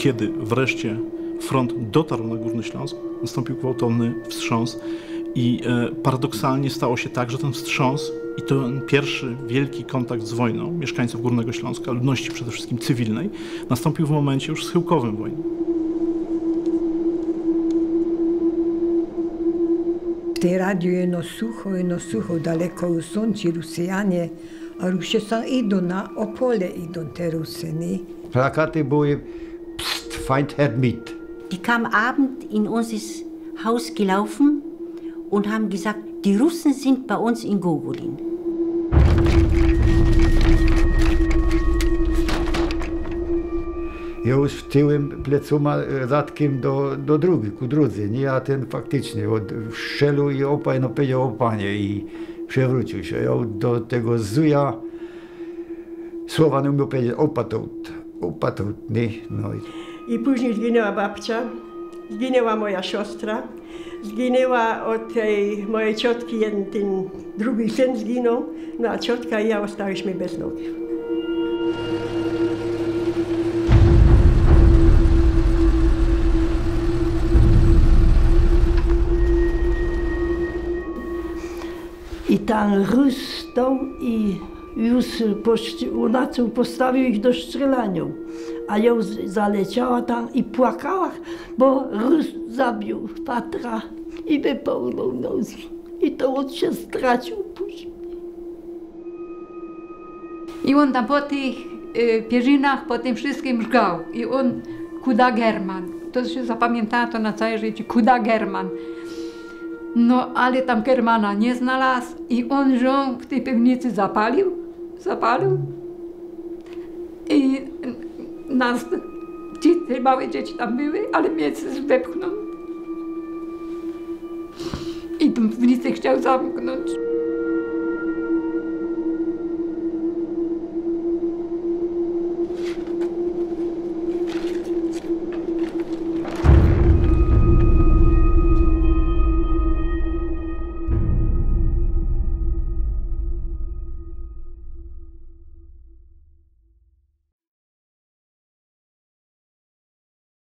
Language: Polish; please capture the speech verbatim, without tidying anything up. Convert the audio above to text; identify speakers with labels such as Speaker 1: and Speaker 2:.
Speaker 1: kiedy wreszcie front dotarł na Górny Śląsk, nastąpił gwałtowny wstrząs i e, paradoksalnie stało się tak, że ten wstrząs i ten pierwszy wielki kontakt z wojną mieszkańców Górnego Śląska, ludności przede wszystkim cywilnej, nastąpił w momencie już schyłkowym wojny.
Speaker 2: Te radio jedno sucho, jedno sucho, daleko u sonci Rusjanie, a Rusie sam idą na Opole, idą te Rusy, nie?
Speaker 3: Plakaty były Psst, Feind Herr mit.
Speaker 4: Die kamen abend in unser Haus gelaufen und haben gesagt, die Russen sind bei uns in Gogolin.
Speaker 3: Ja już tyłem plecoma zadkiem do, do drugi, ku drudzy, nie? A ten faktycznie od szczelu i opaj, no powiedział o panie i przewrócił się. Ja do tego zuja słowa nie umiał powiedzieć opatut, opatut, nie? No.
Speaker 5: I później zginęła babcia, zginęła moja siostra, zginęła od tej mojej ciotki, jeden ten drugi syn zginął, no a ciotka i ja ostaliśmy bez nogi.
Speaker 6: I tam Rus stał i już unaczył, postawił ich do strzelania. A ja zaleciała tam i płakała, bo Rus zabił Patra i wypełnił nogi. I to on się stracił później.
Speaker 7: I on tam po tych y, pierzynach, po tym wszystkim żgał. I on, Kuda German. To się zapamiętało to na całe życie, Kuda German. No, ale tam Germana nie znalazł i on żon w tej piwnicy zapalił, zapalił i nas, ci, te małe dzieci tam były, ale mnie wepchnął i piwnicę chciał zamknąć.